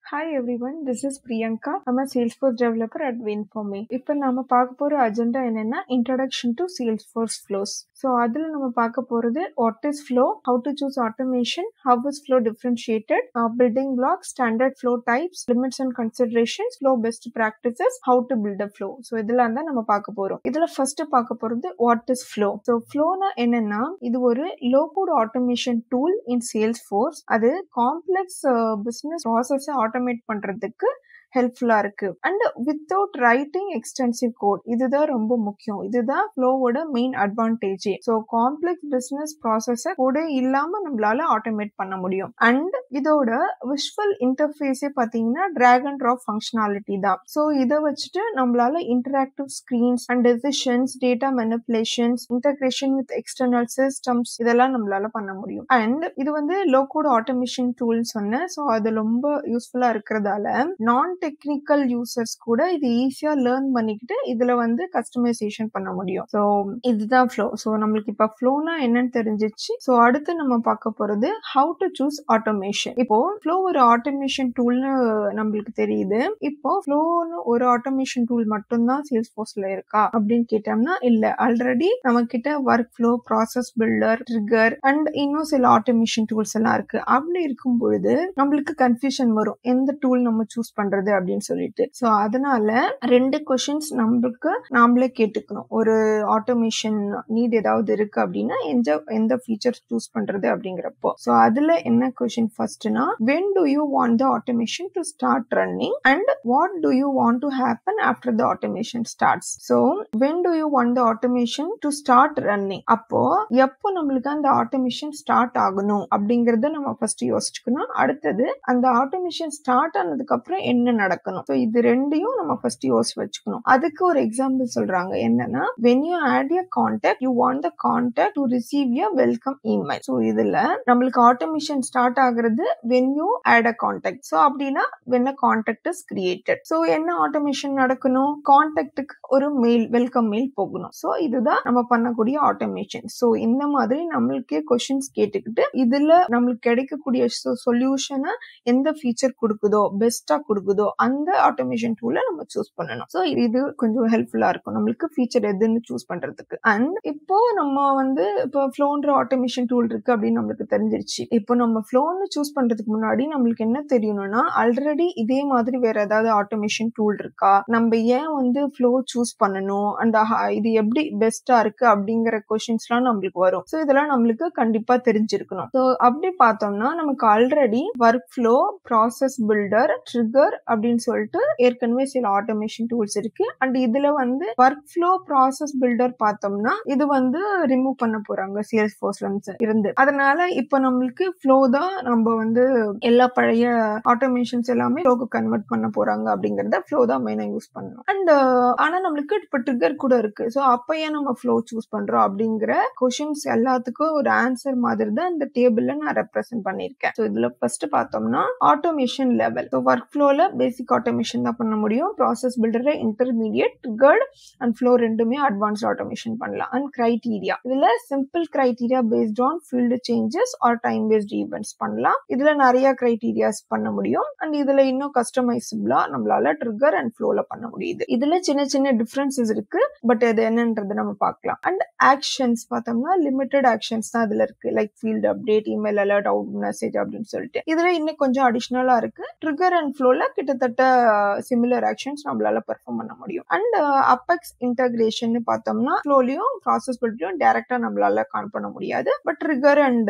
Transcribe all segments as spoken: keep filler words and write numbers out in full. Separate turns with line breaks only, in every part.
Hi everyone, this is Priyanka. I'm a Salesforce developer at WinForme. இப்போ நாம பார்க்க போற அஜெண்டா என்னன்னா introduction to Salesforce flows. So அதுல நம்ம பார்க்க போறது what is flow, how to choose automation, how is flow differentiated, uh, building blocks, standard flow types, limits and considerations, flow best practices, how to build a flow. So இதெல்லாம் தான் நம்ம பார்க்க போறோம். இதுல first பார்க்க போறது what is flow. So flowனா என்னன்னா இது ஒரு low code automation tool in Salesforce. அது complex uh, business process automate பண்றதுக்கு ஹெல்ப்ஃபுல்லா இருக்கு and without writing extensive code. இதுதான் ரொம்ப முக்கியம். இதுதான் ஃப்ளோவோட main advantage. So complex business ப்ராசஸ கூட இல்லாம நம்மளால ஆட்டோமேட் பண்ண முடியும். அண்ட் இதோட விஷுவல் இன்டர்ஃபேஸே பாத்தீங்கன்னா டிராக் அண்ட் ட்ராப் ஃபங்க்ஷனாலிட்டி தான். ஸோ இதை வச்சுட்டு நம்மளால interactive screens and decisions, data manipulations, integration with external systems இதெல்லாம் நம்மளால பண்ண முடியும். அண்ட் இது வந்து லோ கோட் ஆட்டோமேஷன் டூல் சொன்னேன். ஸோ அது ரொம்ப யூஸ்ஃபுல்லா இருக்கிறதால நான் டெக்னிக்கல் யூசர்ஸ் கூட இது ஈஸியா லேர்ன் பண்ணிக்கிட்டு இதுல வந்து கஸ்டமைசேஷன் பண்ண முடியும். ஸோ இதுதான் ஃப்ளோ. ஸோ நம்மளுக்கு இப்ப ஃப்ளோனா என்னன்னு தெரிஞ்சிச்சு. ஸோ அடுத்து நம்ம பார்க்க போறது ஹவு டு சூஸ் ஆட்டோமேஷன். இப்போ ஃப்ளோ ஒரு ஆட்டோமேஷன் டூல்னு நம்மளுக்கு தெரியுது. இப்போ ஃப்ளோன்னு ஒரு ஆட்டோமேஷன் டூல் மட்டும்தான் சேல்ஸ்ஃபோர்ஸ்ல இருக்கா அப்படின்னு கேட்டோம்னா இல்ல. ஆல்ரெடி நம்ம கிட்ட workflow, process builder, trigger and இன்னும் சில ஆட்டோமேஷன் டூல்ஸ் எல்லாம் இருக்கு. அப்படி இருக்கும் பொழுது நம்மளுக்கு கன்ஃபியூஷன் வரும் எந்த டூல் நம்ம சூஸ் பண்றது அப்படின்னு சொல்லிட்டு. சோ அதனால ரெண்டு क्वेश्चंस நமக்கு நாமளே கேட்டுக்கணும். ஒரு ஆட்டோமேஷன் நீட் ஏதாவது இருக்கு அப்படின்னா எந்த எந்த ஃபீச்சர்ஸ் சூஸ் பண்றது அப்படிங்கறப்போ. சோ அதுல என்ன क्वेश्चन ஃபர்ஸ்ட்னா when do you want the automation to start running and what do you want to happen after the automation starts. so when do you want the automation to start running. அப்போ எப்போ நம்மளுக்கு அந்த automation start ஆகணும் அப்படிங்கறத நம்ம first யோசிச்சுக்கணும். அடுத்தது அந்த automation start ஆனதுக்கு அப்புறம் என்ன நடக்கணும். So இது ரெண்டையும் நம்ம ஃபர்ஸ்ட் யோசிச்சு வச்சுக்கணும். அதுக்கு ஒரு எக்ஸாம்பிள் சொல்றாங்க. என்னன்னா when you add a contact you want the contact to receive a welcome email. So இதுல நம்மளுக்கு ஆட்டோமேஷன் ஸ்டார்ட் ஆகுறது when you add a contact. So அப்படின்னா when a contact is created. So என்ன ஆட்டோமேஷன் நடக்கணும். கான்டாக்டுக்கு ஒரு மெயில், வெல்கம் மெயில் போகணும். So இதுதான் நம்ம பண்ணக்கூடிய ஆட்டோமேஷன். So இந்த மாதிரி நம்மளுக்கே क्वेश्चंस கேட்டுக்கிட்டு இதுல நம்மளுக்கு கிடைக்கக்கூடிய சொல்யூஷனை எந்த ஃபீச்சர் கொடுக்குதோ, பெஸ்டா கொடுக்குதோ அந்த ஆட்டோமேஷன் டூலை நம்ம சூஸ் பண்ணணும். சோ இது கொஞ்சம் ஹெல்ப்ஃபுல்லா இருக்கும் நம்மளுக்கு ஃபீச்சர் எதுன்னு சூஸ் பண்றதுக்கு. அண்ட் இப்போ நம்ம வந்து இப்போ ஃப்ளோன்ற ஆட்டோமேஷன் டூல் இருக்கு அப்படின்னு நம்மளுக்கு தெரிஞ்சிருச்சு. இப்போ நம்ம ஃப்ளோன்னு சூஸ் பண்றதுக்கு முன்னாடி நம்மளுக்கு என்ன தெரியணும்னா ஆல்ரெடி இதே மாதிரி வேற ஏதாவது ஆட்டோமேஷன் டூல் இருக்கா, நம்ம ஏன் வந்து ஃப்ளோ சூஸ் பண்ணணும், அண்ட் இது எப்படி பெஸ்டா இருக்கு அப்படிங்கிற क्वेश्चंस எல்லாம் நம்மளுக்கு வரும். சோ இதெல்லாம் நம்மளுக்கு கண்டிப்பா தெரிஞ்சிருக்கணும். சோ அப்படி பார்த்தோம்னா நமக்கு already workflow, process builder, trigger அப்படின்னு சொல்லிட்டு ஏற்கனவே சில ஆட்டோமேஷன் டூல்ஸ் இருக்கு. அண்ட் இதுல வந்து ஒர்க் ஃப்ளோ, ப்ராசஸ் பில்டர் பார்த்தோம்னா இது வந்து ரிமூவ் பண்ண போறாங்க சேல்ஸ்ஃபோர்ஸ்ல இருந்து. அதனால இப்ப நம்மளுக்கு ஃப்ளோ தான் நம்ம வந்து எல்லா பழைய ஆட்டோமேஷன்ஸ் எல்லாமே ஃப்ளோக்கு கன்வெர்ட் பண்ண போறாங்க அப்படிங்கறத ஃப்ளோ தான் மெயினா யூஸ் பண்ணணும். அண்ட் ஆனா நம்மளுக்கு இப்ப ட்ரிகர் கூட இருக்கு. சோ அப்ப ஏன் நம்ம ஃப்ளோ சூஸ் பண்றோம் அப்படிங்கிற क्वेश्चंस எல்லாத்துக்கும் ஒரு ஆன்சர் மாதிரி தான் இந்த டேபிள்ல நான் ரெப்ரசென்ட் பண்ணிருக்கேன். சோ இதுல ஃபர்ஸ்ட் பார்த்தோம்னா ஆட்டோமேஷன் லெவல். சோ ஒர்க் ஃப்ளோல பேசிக் ஆட்டோமேஷன் தான் பண்ண முடியும். ப்ராசஸ் பில்டர்ல இன்டர்மீடியட், ட்ரிகர்ட் அண்ட் ஃப்ளோ ரெண்டுமே அட்வான்ஸ்ட் ஆட்டோமேஷன் பண்ணலாம். அண்ட் கிரைட்டீரியா இதுல simple criteria based on field changes or time based events பண்ணலாம். இதுல நிறைய கிரைட்டீரியாஸ் பண்ண முடியும். அண்ட் இதுல இன்னும் கஸ்டமைசபிளா நம்மளால ட்ரிகர் அண்ட் ஃப்ளோல பண்ண முடியுது. இதுல சின்ன சின்ன டிஃபரன்சஸ் இருக்கு. பட் அது என்னன்றது நம்ம பார்க்கலாம். அண்ட் ஆக்ஷன்ஸ் பார்த்தோம்னா லிமிடெட் ஆக்ஷன்ஸ் தான் இதுல இருக்கு. Like field update, email alert, out message அப்படின்னு சொல்லிட்டு இதுல இன்னும் கொஞ்சம் அடிஷனலா இருக்கு. ட்ரிகர் அண்ட் ஃப்ளோல கிட்டத்தட்ட சிமிலர் ஆக்ஷன்ஸ் நம்மளால பெர்ஃபார்ம் பண்ண முடியும். அண்ட் அப்பெக்ஸ் இன்டகிரேஷன் பார்த்தோம்னா ஃப்ளோலயும் ப்ராசஸ் பில்டர்லயும் டைரக்டா நம்மளால கால் பண்ண முடியாது. But trigger and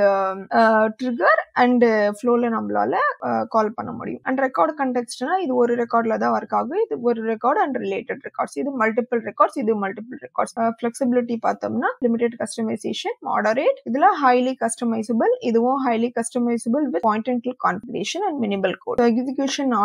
trigger and ஃப்ளோல நம்மளால கால் பண்ண முடியும். அண்ட் ரெக்கார்ட் கண்டெக்ஸ்ட்னா இது ஒரு ரெக்கார்ட்ல தான் ஒர்க் ஆகும். இது ஒரு ரெக்கார்ட் அண்ட் ரிலேட்டட் ரெக்கார்ட்ஸ். இது மல்டிபிள் ரெக்கார்ட்ஸ், இது மல்டிபிள் ரெக்கார்ட்ஸ். ஃபிளெக்சிபிலிட்டி பார்த்தோம்னா லிமிடெட் கஸ்டமைசேஷன், மாடரேட். இதுல ஹைலி கஸ்டமைசபிள், இதுவும் highly customizable with point and click configuration and minimal code. Execution order பார்த்தா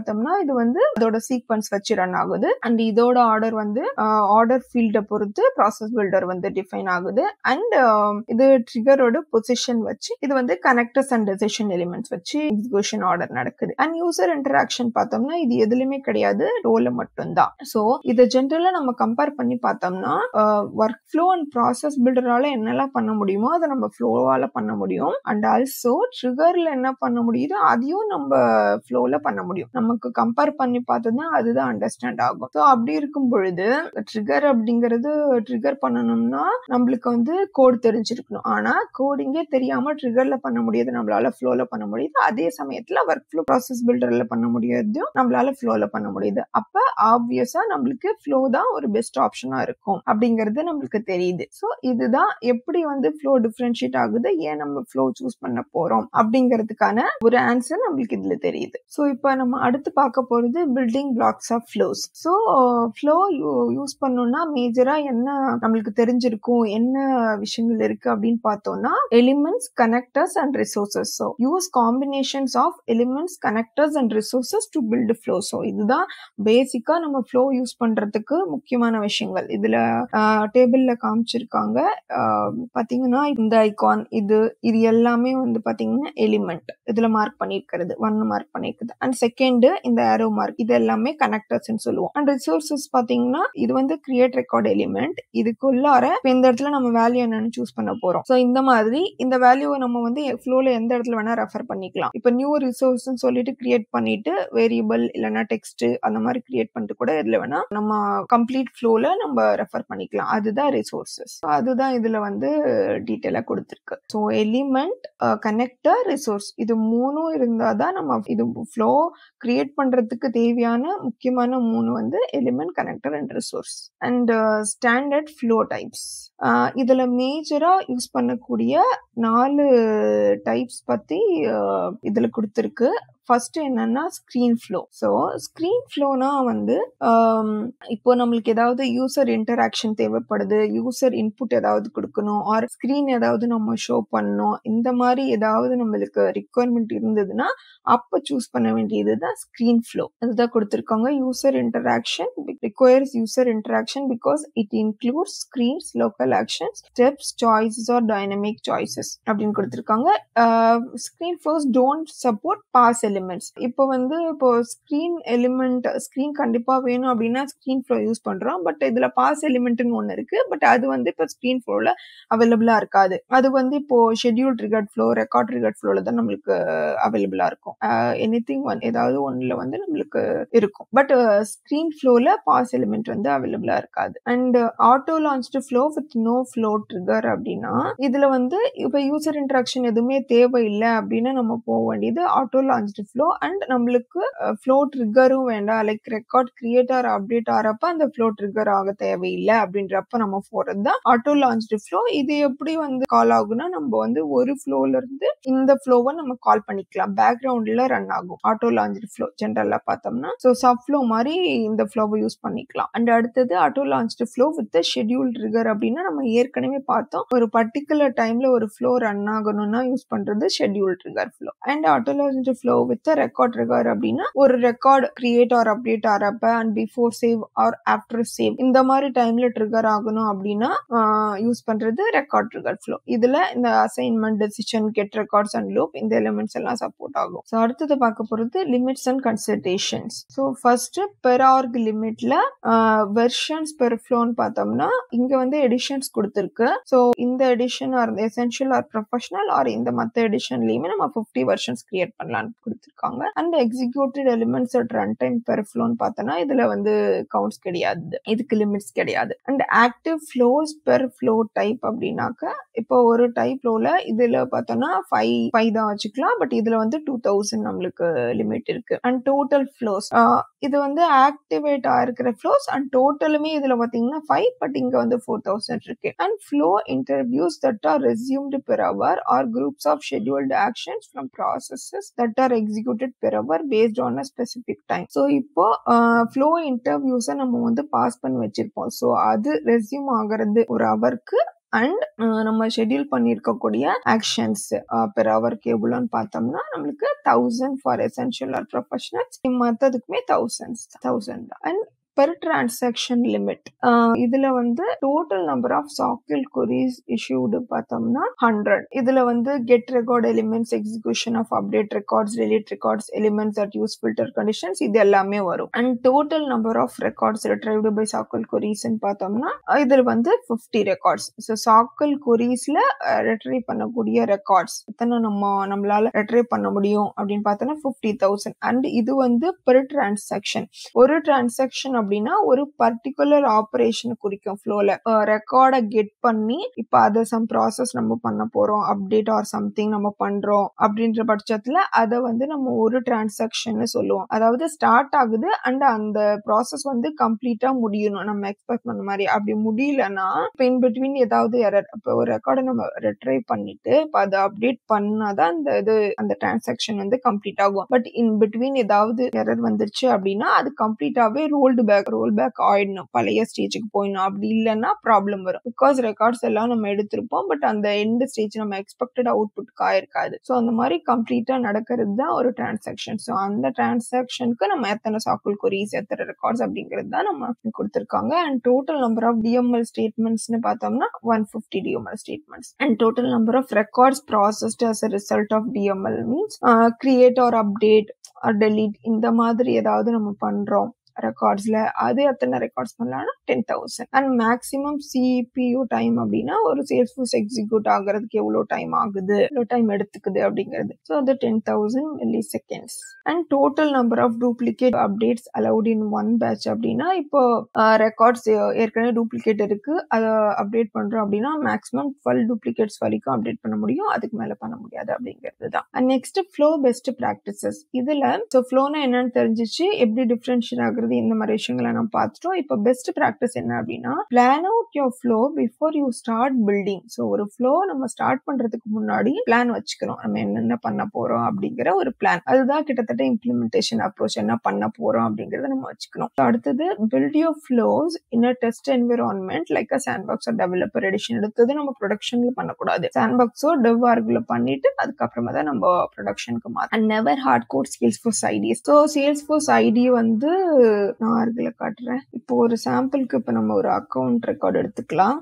பார்த்தோம்னா இது வந்து அதோட சீக்வன்ஸ் வச்சு ரன் ஆகுது. அண்ட் இதோட ஆர்டர் வந்து ஆர்டர் ஃபீல்ட பொறுத்து ப்ராசஸ் பில்டர் வந்து டிஃபைன் ஆகுது. அண்ட் இது ட்ரிகரோட பொசிஷன் வச்சு இது வந்து கனெக்டர்ஸ் அண்ட் டெசிஷன் எலிமெண்ட்ஸ் வச்சு எக்ஸிகியூஷன் ஆர்டர் நடக்குது. அண்ட் யூசர் இன்டராக்ஷன் பார்த்தோம்னா இது எதுலயுமே கிடையாது, ரோல மட்டும்தான். ஸோ இதை ஜென்ரலா நம்ம கம்பேர் பண்ணி பார்த்தோம்னா ஒர்க் ஃப்ளோ அண்ட் ப்ராசஸ் பில்டரால என்னெல்லாம் பண்ண முடியுமோ அதை நம்ம ஃப்ளோவால பண்ண முடியும். அண்ட் ஆல்சோ ட்ரிகர்ல என்ன பண்ண முடியுதோ அதையும் நம்ம ஃப்ளோல பண்ண முடியும். நமக்கு கம்பேர் பண்ணி பார்த்தோம்னா அதுதான் அண்டர்ஸ்டாண்ட் ஆகும். ஸோ அப்படி இருக்கும் பொழுது ட்ரிகர் அப்படிங்கிறது ட்ரிகர் பண்ணணும்னா நம்மளுக்கு வந்து கோட் தெரிஞ்சிருக்கணும். ஆனா கோடிங்கே தெரியாம ட்ரிகர்ல பண்ண முடியாது, நம்மளால ஃப்ளோல பண்ண முடியுது. அதே சமயத்துல ஒர்க் ஃப்ளோ ப்ராசஸ் பில்டர்ல பண்ண முடியாதையும் நம்மளால ஃப்ளோல பண்ண முடியுது. அப்ப ஆப்வியஸா நம்மளுக்கு ஃப்ளோ தான் ஒரு பெஸ்ட் ஆப்ஷனா இருக்கும் அப்படிங்கிறது நம்மளுக்கு தெரியுது. ஸோ இதுதான் எப்படி வந்து ஃப்ளோ டிஃபரன்ஷியேட் ஆகுது, ஏன் நம்ம ஃப்ளோ சூஸ் பண்ண போறோம் அப்படிங்கிறதுக்கான ஒரு ஆன்சர் நம்மளுக்கு இதுல தெரியுது. ஸோ இப்போ நம்ம அடுத்து பார்க்க போறது building blocks of flows. So flow use பண்ணோம்னா மேஜரா என்ன நம்மளுக்கு தெரிஞ்சிருக்கும், என்ன விஷயங்கள் இருக்கு அப்படின்னு பார்த்தோம்னா elements, connectors and resources. So use combinations of elements, connectors and resources to build flow. So இதுதான் பேசிக்கா நம்ம ஃப்ளோ யூஸ் பண்றதுக்கு முக்கியமான விஷயங்கள். இதுல டேபிள்ல காமிச்சிருக்காங்க பாத்தீங்கன்னா இந்த ஐகான் இது இது எல்லாமே வந்து பாத்தீங்கன்னா எலிமெண்ட் இதுல மார்க் பண்ணிருக்கிறது, ஒன் மார்க் பண்ணிருக்குது. அண்ட் செகண்ட் இந்த ஏரோ மார்க் இது எல்லாமே கனெக்டர்ஸ் சொல்லுவோம். அண்ட் ரிசோர்சஸ் பாத்தீங்கன்னா இது வந்து கிரியேட் ரெக்கார்ட் எலிமெண்ட். இதுக்குள்ளார இந்த இடத்துல நம்ம வேல்யூ என்னன்னு சூஸ் பண்ண போறோம். ஸோ இந்த மாதிரி இந்த வேல்யூவை நம்ம வந்து ஃப்ளோல எந்த இடத்துல வேணா ரெஃபர் பண்ணிக்கலாம். இப்ப நியூ ரிசோர்ஸ் சொல்லிட்டு கிரியேட் பண்ணிட்டு வேரியபிள் இல்லைன்னா டெக்ஸ்ட் அந்த மாதிரி கிரியேட் பண்ணிட்டு கூட இதுல வேணா நம்ம கம்ப்ளீட் ஃப்ளோல நம்ம ரெஃபர் பண்ணிக்கலாம். அதுதான் ரிசோர்சஸ். அதுதான் இதுல வந்து டீட்டெயிலா கொடுத்திருக்கு. ஸோ எலிமெண்ட், கனெக்டர், ரிசோர்ஸ் இது மூணும் இருந்தாதான் நம்ம இது ஃப்ளோ கிரியேட் பண்றதுக்கு தேவையான முக்கியமான மூணு வந்து element, connector and resource. And standard flow types இதுல மேஜரா யூஸ் பண்ணக்கூடிய நாலு டைப்ஸ் பத்தி இதுல கொடுத்திருக்கு. ஃபர்ஸ்ட் என்னன்னா ஸ்கிரீன் ஃப்ளோ. ஸோ ஸ்கிரீன் ஃப்ளோனா வந்து இப்போ நம்மளுக்கு ஏதாவது யூசர் இன்டராக்ஷன் தேவைப்படுது, யூசர் இன்புட் ஏதாவது கொடுக்கணும், ஆர் ஸ்கிரீன் ஏதாவது நம்ம ஷோ பண்ணணும், இந்த மாதிரி ஏதாவது நம்மளுக்கு ரிக்வயர்மெண்ட் இருந்ததுன்னா அப்ப சூஸ் பண்ண வேண்டியது தான் ஸ்கிரீன் ஃப்ளோ. அதுதான் கொடுத்திருக்காங்க. User interaction requires user interaction because it includes screens, local actions, steps, choices or dynamic choices அப்படின்னு கொடுத்திருக்காங்க. Screen flows don't support pass elements. இப்போ வந்து இப்போ ஸ்கிரீன் எலிமெண்ட் ஸ்கிரீன் கண்டிப்பா வேணும் அப்படின்னா ஸ்கிரீன் ஃப்ளோ யூஸ் பண்றோம். பட் இதுல பாஸ் எலிமெண்ட்னு ஒன்னு இருக்கு. பட் அது வந்து இப்போ ஸ்கிரீன் ஃப்ளோல அவைலபிளா இருக்காது. அது வந்து இப்போ schedule triggered flow, record triggered ஃப்ளோல தான் நம்மளுக்கு அவைலபிளா இருக்கும். எனிதிங் ஒன் ஏதாவது ஒன்னுல வந்து நம்மளுக்கு இருக்கும். பட் ஸ்கிரீன் ஃப்ளோல பாஸ் எலிமெண்ட் வந்து அவைலபிளா இருக்காது. And auto launched flow with no flow trigger அப்படின்னா இதுல வந்து இப்ப யூசர் இன்டராக்ஷன் எதுவுமே தேவையில்லை அப்படின்னு நம்ம போக வேண்டியது ஆட்டோ லான்ச்டு ஃப்ளோ. அண்ட் நம்மளுக்கு ஃப்ளோ ட்ரிகரும் வேண்டாம், like record create or update ஆறப்ப அந்த ஃப்ளோ ட்ரிகர் ஆக தேவையில்லை அப்படின்றப்ப நம்ம போறது தான் ஆட்டோ லான்ச்டு ஃப்ளோ. இது எப்படி வந்து கால் ஆகும்னா நம்ம வந்து ஒரு ஃப்ளோல இருந்து இந்த ஃப்ளோவை நம்ம கால் பண்ணிக்கலாம், பேக்ரவுண்ட்ல ரன் ஆகும் ஆட்டோ லான்ச்டு ஃப்ளோ. ஜென்ரலா பார்த்தோம்னா ஸோ சப் ஃப்ளோ மாதிரி இந்த ஃப்ளோவை யூஸ் பண்ணிக்கலாம். அண்ட் அடுத்தது auto launched flow with schedule trigger அப்படின்னா நம்ம ஏற்கனவே பார்த்தோம், ஒரு பர்டிகுலர் டைம்ல ஒரு ஃப்ளோ ரன் ஆகணும்னா யூஸ் பண்றது schedule trigger flow. And auto launched flow with record trigger அப்படின்னா ஒரு ரெக்கார்ட் கிரியேட் ஆர் அப்டேட் ஆறப்ப and before save or after save இந்த மாதிரி டைம்ல ட்ரிகர் ஆகணும் அப்படின்னா யூஸ் பண்றது ரெக்கார்ட் ட்ரிகர் ஃப்ளோ. இதுல இந்த assignment, decision, get records and loop இந்த எலிமெண்ட்ஸ் எல்லாம் சப்போர்ட் ஆகும். ஸோ அடுத்தது பார்க்க போறது limits and considerations. So first per org லிமிட்ல வெர்ஷன்ஸ் பெர் ஃப்ளோன்னு பார்த்தோம்னா இங்க வந்து எடிஷன்ஸ் கொடுத்திருக்கு. ஸோ இந்த edition or essential or professional or இந்த மற்ற எடிஷன்லயுமே நம்ம ஃபிஃப்டி வெர்ஷன்ஸ் கிரியேட் பண்ணலாம்னு கொடுத்திருக்காங்க. And executed elements at run time per ஃப்ளோன்னு பார்த்தோம்னா இதுல வந்து கவுண்ட்ஸ் கிடையாது, இதுக்கு லிமிட்ஸ் கிடையாது. And active flows per flow type அப்படின்னாக்க இப்போ ஒரு டைப் ஃப்ளோல இதுல பார்த்தோம்னா ஃபைவ் ஃபைவ் தான் வச்சுக்கலாம். பட் இதுல வந்து டூ தௌசண்ட் நம்மளுக்கு லிமிட் இருக்கு. அண்ட் டோட்டல் ஃப்ளோஸ் இது வந்து ஆக்டிவேட் ஆயிருக்கிற ஃப்ளோஸ் அண்ட் டோட்டலுமே இதுல பாத்தீங்கன்னா ஃபைவ், பட் இங்க வந்து ஃபோர் தௌசண்ட் இருக்கு. And flow interviews that are resumed per hour or groups of scheduled actions from processes that are executed per hour based on a specific time. So இப்போ flow இன்டர்வியூஸை நம்ம வந்து pass பண்ணி வச்சிருப்போம். So அது resume ஆகிறது ஒரு அவருக்கு அண்ட் நம்ம ஷெட்யூல் பண்ணியிருக்கக்கூடிய ஆக்ஷன்ஸ் பெர் ஹவருக்கு எவ்வளோன்னு பார்த்தோம்னா நம்மளுக்கு தௌசண்ட் ஃபார் எசென்ஷியல் ஆர் ப்ரொஃபஷனல்ஸ், மற்றதுக்குமே thousands thousand and per transaction limit. இதுல வந்து total number of socket queries issued பார்த்தோம்னா hundred. இதுல வந்து get record elements, execution of update records, delete records, elements that use filter conditions, இது எல்லாமே வரும். And total number of records retrieved by socket queries பார்த்தோம்னா இதுல வந்து fifty records. So socket queriesல retrieve பண்ணக்கூடிய records எத்தனை நம்ம நம்மளால retrieve பண்ண முடியும் அப்படின்னு பார்த்தோம்னா fifty thousand. And இது வந்து per transaction. ஒரு transaction அப்படின்னா ஒரு பர்டிகுலர் ஆபரேஷன் குறிக்கும் ஃப்ளோல ரெக்கார்டை கெட் பண்ணி இப்ப அதை சம் ப்ராசஸ் நம்ம பண்ண போறோம், அப்டேட் ஆர் சம்திங் நம்ம பண்றோம் அப்படின்ற பட்சத்துல அதை வந்து நம்ம ஒரு டிரான்சாக்ஷன் சொல்லுவோம். அதாவது ஸ்டார்ட் ஆகுது அண்ட் அந்த ப்ராசஸ் வந்து கம்ப்ளீட்டா முடியணும் நம்ம எக்ஸ்பெக்ட் பண்ண மாதிரி. அப்படி முடியலன்னா இப்போ இன் பிட்வீன் ஏதாவது எரர், இப்போ ஒரு ரெக்கார்டை நம்ம ரெட்ரைவ் பண்ணிட்டு இப்போ அதை அப்டேட் பண்ணாதான் அந்த இது அந்த டிரான்சாக்ஷன் வந்து கம்ப்ளீட் ஆகும். பட் இன் பிட்வீன் ஏதாவது எரர் வந்துருச்சு அப்படின்னா அது கம்ப்ளீட்டாவே ரோல்டு பேக் ரோல் பேக் ஆயிடணும், பழைய ஸ்டேஜுக்கு போயிடணும். அப்படி இல்லைன்னா ப்ராப்ளம் வரும். பிகாஸ் ரெக்கார்ட்ஸ் எல்லாம் நம்ம எடுத்திருப்போம் பட் அந்த எண்ட் ஸ்டேஜ் நம்ம எக்ஸ்பெக்டட் அவுட்புட்க்கு ஆயிருக்காது. ஸோ அந்த மாதிரி கம்ப்ளீட்டா நடக்கிறது தான் ஒரு டிரான்சாக்ஷன். ஸோ அந்த டிரான்சாக்ஷனுக்கு நம்ம எத்தனை சாக்குல் கொரீஸ், எத்தனை ரெக்கார்ட்ஸ் அப்படிங்கிறது தான் நம்ம கொடுத்துருக்காங்க. And total number of DML ஸ்டேட்மெண்ட்ஸ்னு பார்த்தோம்னா one fifty DML statements. And total number of records processed as a result of DML means create or update or delete இந்த மாதிரி ஏதாவது நம்ம பண்றோம் ரெக்கார்ட்ஸ்ல, அது எத்தனை ரெக்கார்ட்ஸ் பண்ணலாம்னா ten thousand. And maximum CPU time அப்படின்னா ஒரு சேல்ஸ்ஃபோர்ஸ் எக்ஸிக்யூட் ஆகுறதுக்கு எவ்வளவு டைம் ஆகுது, எவ்வளவு டைம் எடுத்துக்குது அப்படிங்கிறது. ஸோ அது ten thousand milliseconds. And total number of duplicate updates allowed in one batch அப்படின்னா இப்போ ரெக்கார்ட்ஸ் ஏற்கனவே டூப்ளிகேட் இருக்கு, அதை அப்டேட் பண்றோம் அப்படின்னா மேக்ஸிமம் டுவெல் டூப்ளிகேட்ஸ் வரைக்கும் அப்டேட் பண்ண முடியும், அதுக்கு மேல பண்ண முடியாது அப்படிங்கிறது தான். And next flow best practices. இதுல ஸோ ஃப்ளோனா என்னன்னு தெரிஞ்சிச்சு, எப்படி டிஃபரன்ஷியேட் ஆகுறது, இந்த மாதிரி விஷயங்களை நம்ம பார்த்துட்டோம். இப்போ பெஸ்ட் ப்ராக்டிஸ் என்ன அப்படின்னா plan out your flow before you start building. So ஒரு ஃப்ளோ நம்ம ஸ்டார்ட் பண்றதுக்கு முன்னாடி பிளான் வச்சுக்கணும், நம்ம என்னென்ன பண்ண போறோம் அப்படிங்கிற ஒரு பிளான். அதுதான் கிட்டத்தட்ட இம்ப்ளிமெண்டேஷன் அப்ரோச், என்ன பண்ண போறோம் அப்படிங்கறத நம்ம வச்சுக்கணும். அடுத்தது build your flows in a test environment like a sandbox or developer edition. அடுத்தது நம்ம ப்ரொடக்ஷன்ல பண்ணக்கூடாது, சாண்ட்பாக்ஸோ டெவ் ஆர்க்ல பண்ணிட்டு அதுக்கப்புறமா தான் நம்ம ப்ரொடக்ஷனுக்கு மாற்றோம். And never hard code Salesforce IDs. So Salesforce ID வந்து நான் ஆர்கில் காட்டுறேன். இப்போ ஒரு சாம்பிளுக்கு இப்போ நம்ம ஒரு அக்கௌண்ட் ரெக்கார்ட் எடுத்துக்கலாம்.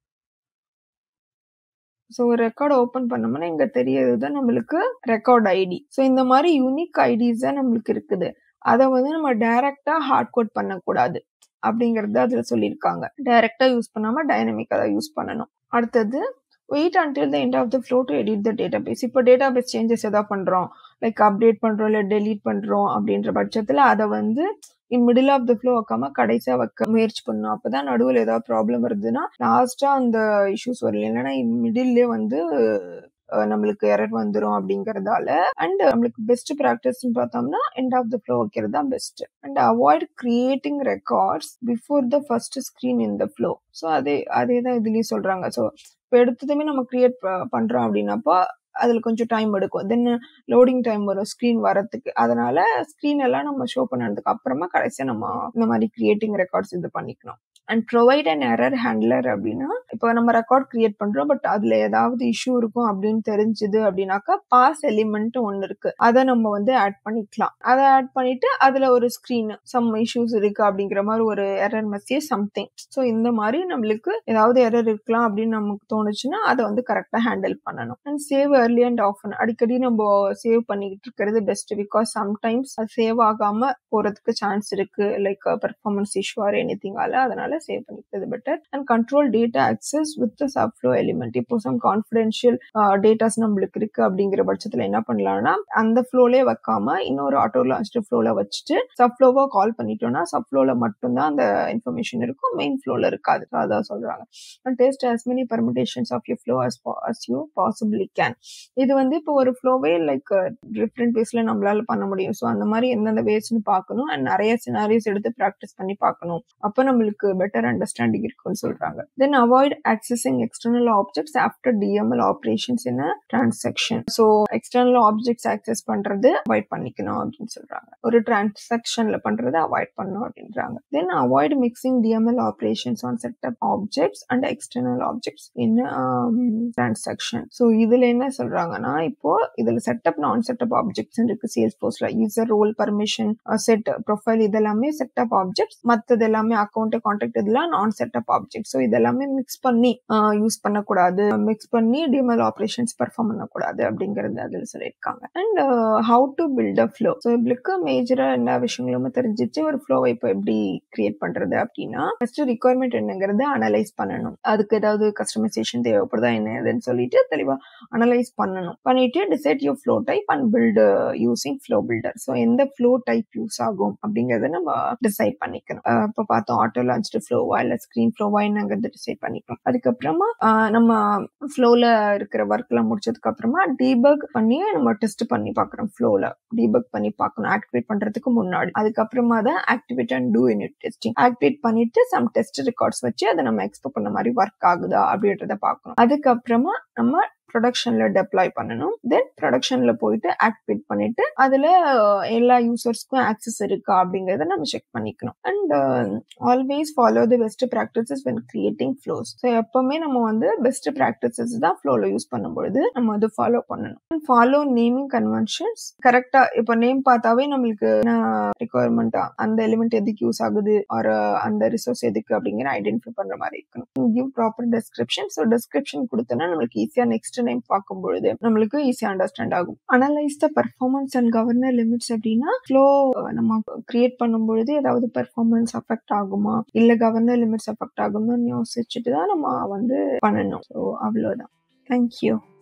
ஸோ ஒரு ரெக்கார்ட் ஓப்பன் பண்ணோம்னா இங்க தெரியறதுதான் நம்மளுக்கு ரெக்கார்ட் ஐடி. ஸோ இந்த மாதிரி யூனிக் ஐடிஸ் தான் நம்மளுக்கு இருக்குது. அதை வந்து நம்ம டைரக்டா ஹார்ட் கோட் பண்ணக்கூடாது அப்படிங்கறது அதுல சொல்லியிருக்காங்க. டைரக்டா யூஸ் பண்ணாம டைனமிக்கா தான் யூஸ் பண்ணணும். அடுத்தது wait until the end of the flow to edit the database. இப்போ database changes ஏதாவது பண்றோம், லைக் அப்டேட் பண்றோம் இல்ல டெலீட் பண்றோம் அப்படின்ற பட்சத்துல அதை வந்து in middle of the flow வைக்காம கடைசியா வைக்க முயற்சி பண்ணணும். அப்பதான் நடுவில் ஏதாவது ப்ராப்ளம் வருதுன்னா லாஸ்டா அந்த இஷ்யூஸ் வரல, இல்லைன்னா இன் மிடில்லே வந்து நம்மளுக்கு எரர் வந்துரும் அப்படிங்கறதால. அண்ட் நம்மளுக்கு பெஸ்ட் ப்ராக்டிஸ் பார்த்தோம்னா எண்ட் ஆஃப் த ஃப்ளோ வைக்கிறது தான் best. And avoid creating records before the first screen in the flow. So அதே அதே தான் இதுலயும் சொல்றாங்க. ஸோ இப்போ எடுத்ததுமே நம்ம கிரியேட் பண்றோம் அப்படின்னாப்பா அதுல கொஞ்சம் டைம் எடுக்கும், தென் லோடிங் டைம் வரும் ஸ்கிரீன் வரத்துக்கு. அதனால ஸ்கிரீன் எல்லாம் நம்ம ஷோ பண்ணதுக்கு அப்புறமா கடைசியா நம்ம இந்த மாதிரி கிரியேட்டிங் ரெக்கார்ட்ஸ் இது பண்ணிக்கணும். And provide an error handler அப்படின்னா இப்போ நம்ம ரெக்கார்ட் கிரியேட் பண்றோம் பட் அதுல ஏதாவது இஷ்யூ இருக்கும் அப்படின்னு தெரிஞ்சுது அப்படின்னாக்கா பாஸ் எலிமெண்ட் ஒன்னு இருக்கு, அதை நம்ம வந்து ஆட் பண்ணிக்கலாம். அதை ஆட் பண்ணிட்டு அதுல ஒரு ஸ்கிரீன் சம் இஷ்யூஸ் இருக்கு அப்படிங்கிற மாதிரி ஒரு எரர் மெசேஜ் சம்திங். ஸோ இந்த மாதிரி நம்மளுக்கு ஏதாவது எரர் இருக்கலாம் அப்படின்னு நமக்கு தோணுச்சுன்னா அதை வந்து கரெக்டா ஹேண்டில் பண்ணணும். And save early and often. அடிக்கடி நம்ம சேவ் பண்ணிக்கிட்டு இருக்கிறது பெஸ்ட். பிகாஸ் சம்டைம்ஸ் அது சேவ் ஆகாம போறதுக்கு சான்ஸ் இருக்கு, like performance issue or anything ஆல. அதனால சேவ் பண்ணிக்கிறது better. And control data access with subflow element. இப்போ சம் கான்ஃபிடென்ஷியல் டேட்டாஸ் நம்மளுக்கு இருக்கு அப்படிங்கிற பட்சத்துல என்ன பண்ணலாம்னா அந்த ஃப்ளோலே வைக்காம இன்னொரு ஆட்டோ லான்ச்டு ஃப்ளோல வச்சுட்டு சப்ஃப்ளோவா கால் பண்ணிட்டோம்னா சப்ஃப்ளோல மட்டும்தான் அந்த இன்ஃபர்மேஷன் இருக்கும், மெயின் ஃப்ளோல இருக்காது. அதான் சொல்றாங்க. And test as many permutations of your flow as, as you possibly can. இது வந்து இப்போ ஒரு ஃப்ளோவே லைக் டிஃப்ரெண்ட் வேஸ்ல நம்மளால பண்ண முடியும். ஸோ அந்த மாதிரி எந்தெந்த வேஸ்ன்னு பார்க்கணும். அண்ட் நிறைய சினாரியோஸ் எடுத்து ப்ராக்டிஸ் பண்ணி பார்க்கணும். அப்போ நம்மளுக்கு better understanding இருக்கும்னு சொல்றாங்க. Then avoid accessing external objects after D M L operations in a transaction. So external objects access பண்றது avoid பண்ணிக்கணும் அப்படின்னு சொல்றாங்க. ஒரு டிரான்சாக்ஷன்ல பண்றதை அவாய்ட் பண்ணணும் அப்படின்றாங்க. Then avoid mixing D M L operations on setup objects and external objects in um, transaction. So இதுல என்ன சொல்றாங்கன்னா, இப்போ இதுல செட்டப் நான் செட்டப் ஆப்ஜெக்ட்ஸ் இருக்கு சேல்ஸ்ஃபோர்ஸ்ல. User role, permission, set, profile இதெல்லாமே செட்டப் ஆப்ஜெக்ட்ஸ். மற்றது எல்லாமே அக்கௌண்ட், கான்டாக்ட் இதெல்லாம் நான் செட்டப் ஆப்ஜெக்ட். ஸோ இதெல்லாமே மிக்ஸ் பண்ணி யூஸ் பண்ணக்கூடாது, மிக்ஸ் பண்ணி டிஎம்எல் ஆப்ரேஷன்ஸ் பெர்ஃபார்ம் பண்ணக்கூடாது அப்படிங்கறது அதில் சொல்லியிருக்காங்க. And how to build a flow. So இப்படிக்கு மேஜரா எல்லா விஷயங்களும் தெரிஞ்சிச்சு. ஒரு ஃப்ளோவை இப்போ எப்படி கிரியேட் பண்றது அப்படின்னா, ஃபர்ஸ்ட் ரிக்வயர்மெண்ட் என்னங்கிறது அனலைஸ் பண்ணணும். அதுக்கு ஏதாவது கஸ்டமைசேஷன் தேவைப்படுதா என்னதுன்னு சொல்லிட்டு தெளிவா அனலைஸ் பண்ணணும். பண்ணிட்டு decide your flow type and build using flow builder. So எந்த ஃப்ளோ டைப் யூஸ் ஆகும் அப்படிங்கறத நம்ம டிசைட் பண்ணிக்கணும். இப்போ பார்த்தோம் ஆட்டோ லான்ச்டு ஃப்ளோவா இல்ல ஸ்கிரீன் ஃப்ளோவா என்னங்கிறது டிசைட் பண்ணிக்கணும். அதுக்கப்புறமா நம்ம ஃப்ளோல இருக்கிற ஒர்க் எல்லாம் முடிச்சதுக்கு அப்புறமா டீபக் பண்ணி நம்ம டெஸ்ட் பண்ணி பார்க்கணும். ஃப்ளோல டீபக் பண்ணி பார்க்கணும் ஆக்டிவேட் பண்றதுக்கு முன்னாடி. அதுக்கப்புறமா தான் activate and do unit testing. Activate பண்ணிட்டு சம் டெஸ்ட் ரெக்கார்ட்ஸ் வச்சு அதை நம்ம எக்ஸ்பெக்ட் பண்ண மாதிரி ஒர்க் ஆகுதா அப்படின்றத பார்க்கணும். அதுக்கப்புறமா நம்ம ப்ரொடக்ஷன்ல டெப்ளாய் பண்ணணும். தென் ப்ரொடக்ஷன்ல போயிட்டு ஆக்டிவேட் பண்ணிட்டு அதுல எல்லா யூசர்ஸ்க்கும் ஆக்சஸ் இருக்கா அப்படிங்கறத நம்ம செக் பண்ணிக்கணும். And always follow the best practices when creating flows. So எப்பவுமே நம்ம வந்து பெஸ்ட் ப்ராக்டிசஸ் தான் ஃப்ளோல யூஸ் பண்ணும்பொழுது நம்ம அது ஃபாலோ பண்ணணும். Follow naming conventions. கரெக்டா இப்போ நேம் பார்த்தாவே நம்மளுக்கு ரிக்வயர்மெண்டா அந்த எலிமெண்ட் எதுக்கு யூஸ் ஆகுது ஒரு அந்த ரிசோர்ஸ் எதுக்கு அப்படிங்கிற ஐடென்டிஃபை பண்ற மாதிரி இருக்கணும். Give proper description. So description கொடுத்தோன்னா நம்மளுக்கு ஈஸியா நெக்ஸ்ட் டைம் பார்க்கும் பொழுது நம்மளுக்கு ஈஸியா அண்டர்ஸ்டாண்ட் ஆகும். Analyse the performance and governor limits அப்படின்னா, ஃப்ளோ நம்ம கிரியேட் பண்ணும் பொழுது ஏதாவது பெர்ஃபார்மன்ஸ் அஃபெக்ட் ஆகுமா இல்ல கவர்னர் லிமிட்ஸ் அஃபெக்ட் ஆகுமான்னு யோசிச்சுட்டு தான் நம்ம வந்து பண்ணணும். ஸோ அவ்வளவுதான். தேங்க்யூ.